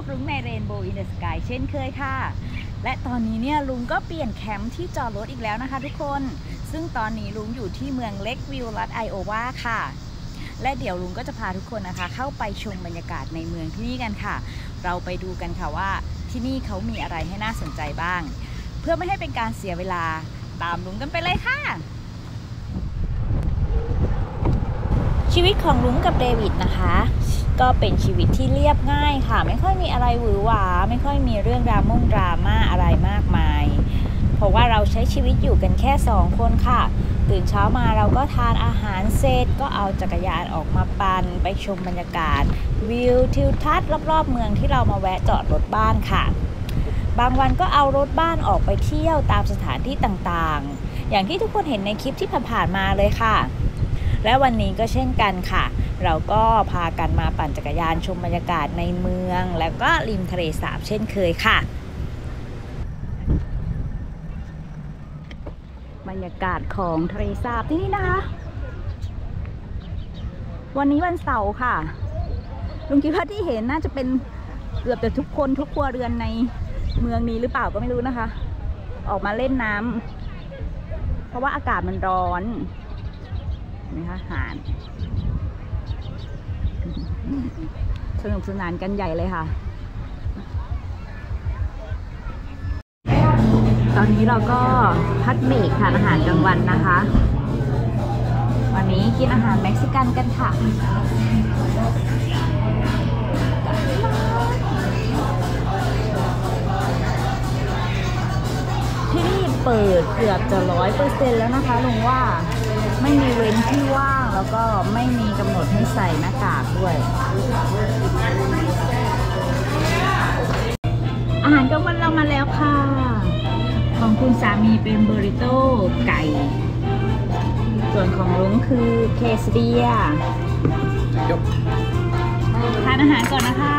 กับลุงในเรนโบว์อินเดอะสกายเช่นเคยค่ะและตอนนี้เนี่ยลุงก็เปลี่ยนแคมป์ที่จอดรถอีกแล้วนะคะทุกคนซึ่งตอนนี้ลุงอยู่ที่เมืองเล็กวิลรัฐไอโอวาค่ะและเดี๋ยวลุงก็จะพาทุกคนนะคะเข้าไปชมบรรยากาศในเมืองที่นี่กันค่ะเราไปดูกันค่ะว่าที่นี่เขามีอะไรให้น่าสนใจบ้างเพื่อไม่ให้เป็นการเสียเวลาตามลุงกันไปเลยค่ะชีวิตของลุงกับเดวิดนะคะก็เป็นชีวิตที่เรียบง่ายค่ะไม่ค่อยมีอะไรหวือหวาไม่ค่อยมีเรื่องดราม่าอะไรมากมายเพราะว่าเราใช้ชีวิตอยู่กันแค่2คนค่ะตื่นเช้ามาเราก็ทานอาหารเสร็จก็เอาจักรยานออกมาปั่นไปชมบรรยากาศวิวทิวทัศน์รอบๆเมืองที่เรามาแวะจอดรถบ้านค่ะบางวันก็เอารถบ้านออกไปเที่ยวตามสถานที่ต่างๆอย่างที่ทุกคนเห็นในคลิปที่ผ่านๆมาเลยค่ะและวันนี้ก็เช่นกันค่ะเราก็พากันมาปั่นจักรยานชมบรรยากาศในเมืองแล้วก็ริมทะเลสาบเช่นเคยค่ะบรรยากาศของทะเลสาบที่นี่นะคะวันนี้วันเสาร์ค่ะลุงคิดว่าที่เห็นน่าจะเป็นเกือบจะทุกคนทุกครัวเรือนในเมืองนี้หรือเปล่าก็ไม่รู้นะคะออกมาเล่นน้ำเพราะว่าอากาศมันร้อนนะคะหาดสนุกสนานกันใหญ่เลยค่ะตอนนี้เราก็พักเบรกทานอาหารกลางวันนะคะวันนี้กินอาหารเม็กซิกันกันค่ะที่นี่เปิดเกือบจะ100%แล้วนะคะลุงว่าไม่มีเว้นที่ว่างแล้วก็ไม่มีกำหนดให้ใส่หน้ากากด้วยอาหารกลางวันเรามาแล้วค่ะของคุณสามีเป็นเบอริโต้ไก่ส่วนของลุงคือเคสเดียทานอาหารก่อนนะคะ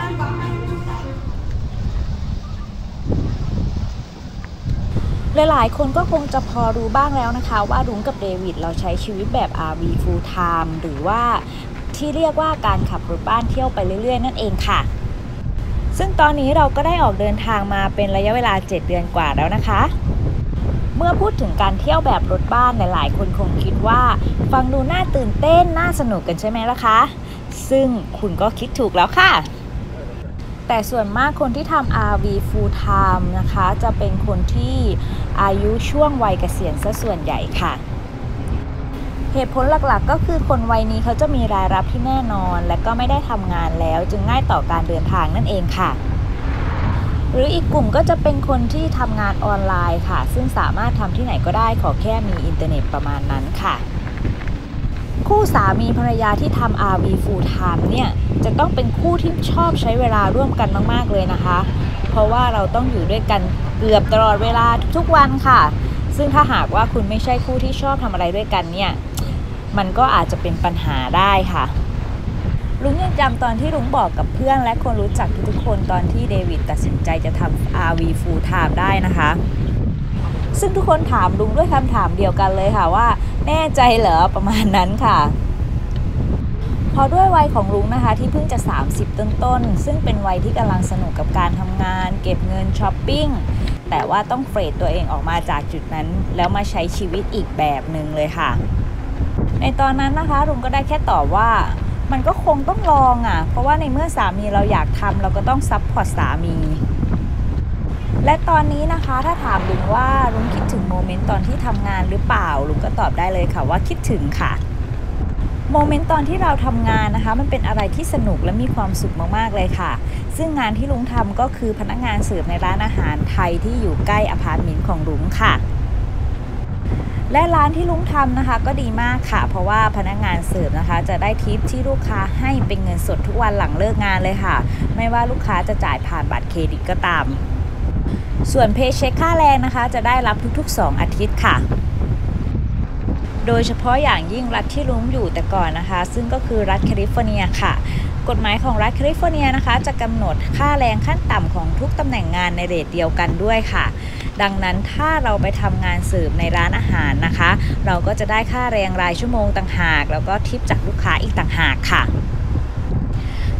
หลายๆคนก็คงจะพอรู้บ้างแล้วนะคะว่าลุงกับเดวิดเราใช้ชีวิตแบบ RV full time หรือว่าที่เรียกว่าการขับรถบ้านเที่ยวไปเรื่อยๆนั่นเองค่ะซึ่งตอนนี้เราก็ได้ออกเดินทางมาเป็นระยะเวลา7 เดือนกว่าแล้วนะคะเมื่อพูดถึงการเที่ยวแบบรถบ้านหลายๆคนคงคิดว่าฟังดูน่าตื่นเต้นน่าสนุกกันใช่ไหมล่ะคะซึ่งคุณก็คิดถูกแล้วค่ะแต่ส่วนมากคนที่ทำ RV full time นะคะจะเป็นคนที่อายุช่วงวัยเกษียณซะส่วนใหญ่ค่ะเหตุผลหลักๆก็คือคนวัยนี้เขาจะมีรายรับที่แน่นอนและก็ไม่ได้ทำงานแล้วจึงง่ายต่อการเดินทางนั่นเองค่ะหรืออีกกลุ่มก็จะเป็นคนที่ทำงานออนไลน์ค่ะซึ่งสามารถทำที่ไหนก็ได้ขอแค่มีอินเทอร์เน็ตประมาณนั้นค่ะคู่สามีภรรยาที่ทำ RV full time เนี่ยจะต้องเป็นคู่ที่ชอบใช้เวลาร่วมกันมากๆเลยนะคะเพราะว่าเราต้องอยู่ด้วยกันเกือบตลอดเวลาทุกๆวันค่ะซึ่งถ้าหากว่าคุณไม่ใช่คู่ที่ชอบทำอะไรด้วยกันเนี่ยมันก็อาจจะเป็นปัญหาได้ค่ะลุงยังจำตอนที่ลุงบอกกับเพื่อนและคนรู้จักทุกๆคนตอนที่เดวิดตัดสินใจจะทำ RV full time ได้นะคะซึ่งทุกคนถามลุงด้วยคำถามเดียวกันเลยค่ะว่าแน่ใจเหรอประมาณนั้นค่ะพอด้วยวัยของลุงนะคะที่เพิ่งจะ30ต้นๆซึ่งเป็นวัยที่กำลังสนุกกับการทำงานเก็บเงินช้อปปิ้งแต่ว่าต้องเฟรดตัวเองออกมาจากจุดนั้นแล้วมาใช้ชีวิตอีกแบบหนึ่งเลยค่ะในตอนนั้นนะคะลุงก็ได้แค่ตอบว่ามันก็คงต้องลองเพราะว่าในเมื่อสามีเราอยากทำเราก็ต้องซัพพอร์ตสามีและตอนนี้นะคะถ้าถามลุงว่าลุงคิดถึงโมเมนต์ตอนที่ทำงานหรือเปล่าลุงก็ตอบได้เลยค่ะว่าคิดถึงค่ะโมเมนต์ตอนที่เราทำงานนะคะมันเป็นอะไรที่สนุกและมีความสุขมากๆเลยค่ะซึ่งงานที่ลุงทำก็คือพนักงานเสิร์ฟในร้านอาหารไทยที่อยู่ใกล้อพาร์ตเมนต์ของลุงค่ะและร้านที่ลุงทำนะคะก็ดีมากค่ะเพราะว่าพนักงานเสิร์ฟนะคะจะได้ทิปที่ลูกค้าให้เป็นเงินสดทุกวันหลังเลิกงานเลยค่ะไม่ว่าลูกค้าจะจ่ายผ่านบัตรเครดิตก็ตามส่วนเพย์เช็คค่าแรงนะคะจะได้รับทุกๆ2 อาทิตย์ค่ะโดยเฉพาะอย่างยิ่งรัฐที่ลุงอยู่แต่ก่อนนะคะซึ่งก็คือรัฐแคลิฟอร์เนียค่ะกฎหมายของรัฐแคลิฟอร์เนียนะคะจะกำหนดค่าแรงขั้นต่ำของทุกตำแหน่งงานในเรทเดียวกันด้วยค่ะดังนั้นถ้าเราไปทำงานเสิร์ฟในร้านอาหารนะคะเราก็จะได้ค่าแรงรายชั่วโมงต่างหากแล้วก็ทิปจากลูกค้าอีกต่างหากค่ะ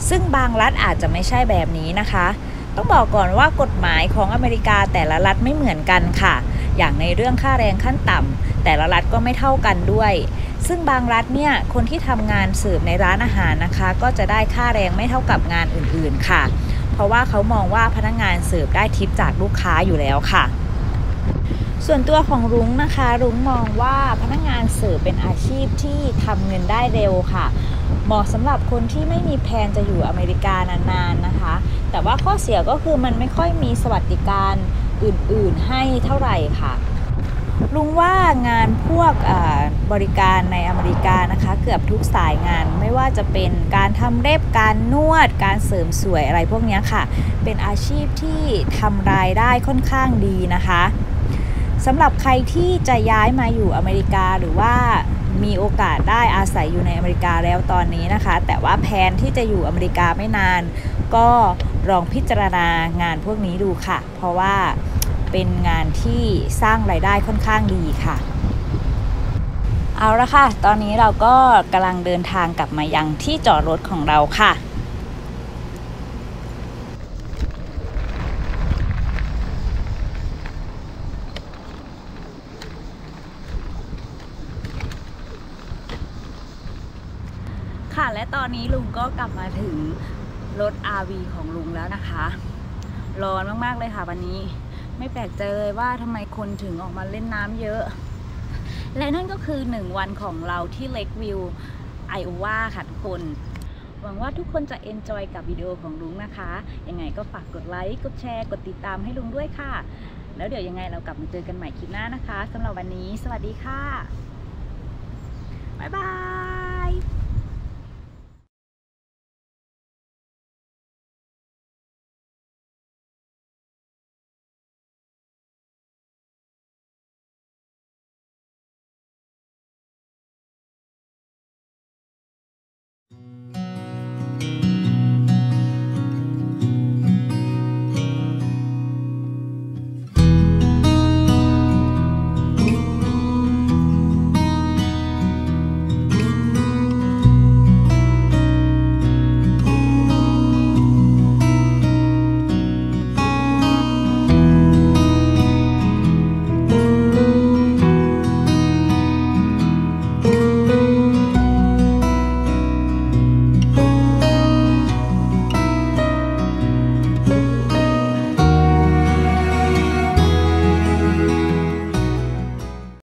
ซึ่งบางรัฐอาจจะไม่ใช่แบบนี้นะคะต้องบอกก่อนว่ากฎหมายของอเมริกาแต่ละรัฐไม่เหมือนกันค่ะอย่างในเรื่องค่าแรงขั้นต่ำแต่ละรัฐก็ไม่เท่ากันด้วยซึ่งบางรัฐเนี่ยคนที่ทำงานเสิร์ฟในร้านอาหารนะคะก็จะได้ค่าแรงไม่เท่ากับงานอื่นๆค่ะเพราะว่าเขามองว่าพนักงานเสิร์ฟได้ทิปจากลูกค้าอยู่แล้วค่ะส่วนตัวของรุ้งนะคะรุ้งมองว่าพนักงานเสิร์ฟเป็นอาชีพที่ทำเงินได้เร็วค่ะเหมาะสำหรับคนที่ไม่มีแผนจะอยู่อเมริกานานๆนะคะแต่ว่าข้อเสียก็คือมันไม่ค่อยมีสวัสดิการอื่นๆให้เท่าไหร่ค่ะลุงว่างานพวกบริการในอเมริกานะคะเกือบทุกสายงานไม่ว่าจะเป็นการทำเล็บการนวดการเสริมสวยอะไรพวกนี้ค่ะเป็นอาชีพที่ทำรายได้ค่อนข้างดีนะคะสำหรับใครที่จะย้ายมาอยู่อเมริกาหรือว่ามีโอกาสได้อาศัยอยู่ในอเมริกาแล้วตอนนี้นะคะแต่ว่าแผนที่จะอยู่อเมริกาไม่นานก็ลองพิจารณางานพวกนี้ดูค่ะเพราะว่าเป็นงานที่สร้างรายได้ค่อนข้างดีค่ะเอาละค่ะตอนนี้เราก็กำลังเดินทางกลับมายังที่จอดรถของเราค่ะค่ะและตอนนี้ลุงก็กลับมาถึงรถ RV ของลุงแล้วนะคะร้อนมากๆเลยค่ะวันนี้ไม่แปลกใจเลยว่าทำไมคนถึงออกมาเล่นน้ำเยอะและนั่นก็คือ1วันของเราที่เลควิวไอโอวาค่ะทุกคนหวังว่าทุกคนจะเอนจอยกับวิดีโอของลุงนะคะยังไงก็ฝากกดไลค์กดแชร์กดติดตามให้ลุงด้วยค่ะแล้วเดี๋ยวยังไงเรากลับมาเจอกันใหม่คลิปหน้านะคะสำหรับวันนี้สวัสดีค่ะบ๊ายบาย